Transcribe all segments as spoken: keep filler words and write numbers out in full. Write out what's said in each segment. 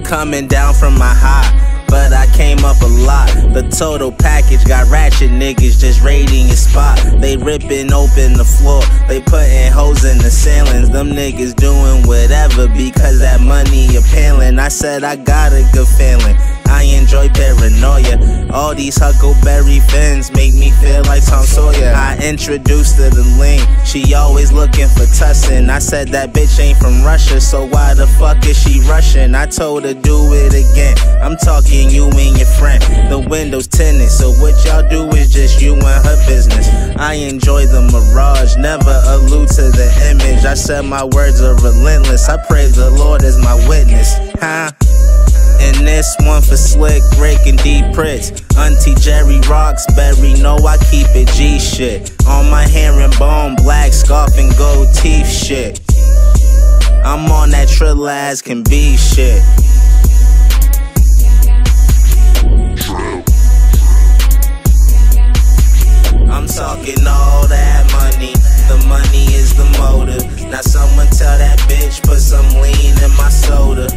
coming down from my high, but I came up a lot. The total package got ratchet niggas just raiding your spot. They ripping open the floor, they putting holes in the ceilings. Them niggas doing whatever because that money appealing. I said I got a good feeling, I enjoy paranoia. All these Huckleberry fins make me feel like Tom Sawyer. I introduced her to Lean, she always looking for tussin'. I said that bitch ain't from Russia, so why the fuck is she Russian? I told her do it again, I'm talking you and your friend. The window's tinted, so what y'all do is just you and her business. I enjoy the mirage, never allude to the image. I said my words are relentless, I pray the Lord is my witness. Huh? And this one for Slick, breaking deep pricks. Auntie Jerry Roxbury, know I keep it G shit. On my herringbone, black scarf and gold teeth shit. I'm on that trill as can be shit. I'm talking all that money, the money is the motive. Now someone tell that bitch put some lean in my soda.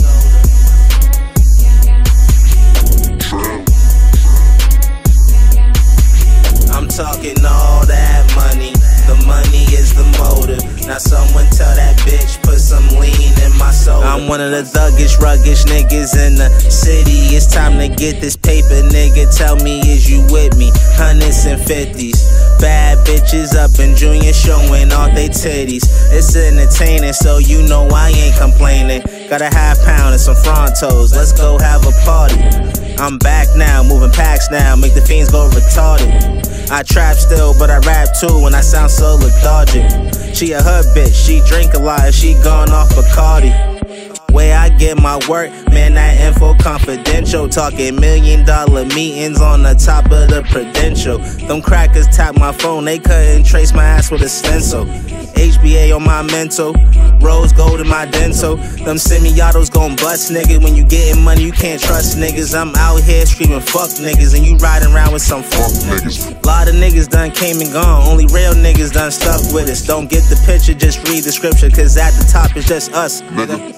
I'm talking all that money, the money is the motive. Now someone tell that bitch put some lean in my soda. I'm one of the thuggish, ruggish niggas in the city. It's time to get this paper, nigga. Tell me, is you with me? Hundreds and fifties. Bad bitches up in junior showing off they titties. It's entertaining, so you know I ain't complaining. Got a half pound and some Frontos, let's go have a party. I'm back now, moving packs now, make the fiends go retarded. I trap still, but I rap too, and I sound so lethargic. She a hood bitch, she drink a lot, she gone off Bacardi. Way I get my work, man, that info confidential. Talking million dollar meetings on the top of the Prudential. Them crackers tap my phone, they couldn't trace my ass with a stencil. H B A on my mental, rose gold in my dental. Them semi-autos gon' bust, nigga. When you getting money, you can't trust niggas. I'm out here screaming fuck niggas, and you riding around with some fuck niggas. Lot of niggas done came and gone, only real niggas done stuck with us. Don't get the picture, just read the scripture, cause at the top is just us, nigga.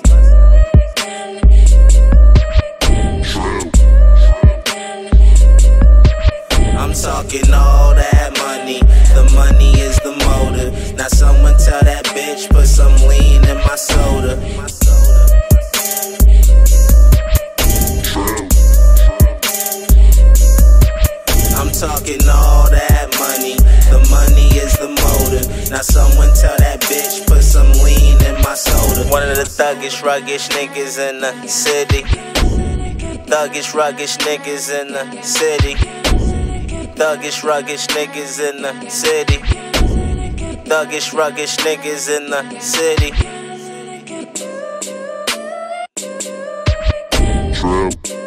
I'm talking all that money, the money is the motive. Now someone tell that bitch put some lean in my soda. I'm talking all that money, the money is the motive. Now someone tell that bitch put some lean in my soda. One of the thuggish, ruggish niggas in the city. Thuggish, ruggish niggas in the city. Thuggish, ruggish niggas in the city. Thuggish, ruggish niggas in the city. True.